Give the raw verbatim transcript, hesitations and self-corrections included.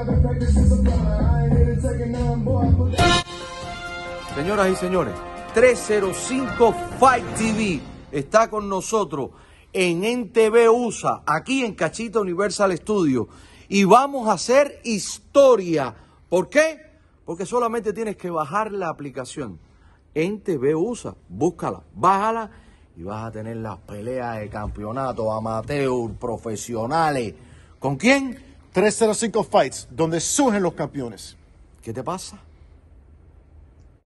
Señoras y señores, trescientos cinco Fight T V está con nosotros en N T V U S A, aquí en Cachita Universal Studio, y vamos a hacer historia. ¿Por qué? Porque solamente tienes que bajar la aplicación N T V U S A, búscala, bájala y vas a tener las peleas de campeonato amateur, profesionales. ¿Con quién? trescientos cinco Fights, donde surgen los campeones. ¿Qué te pasa?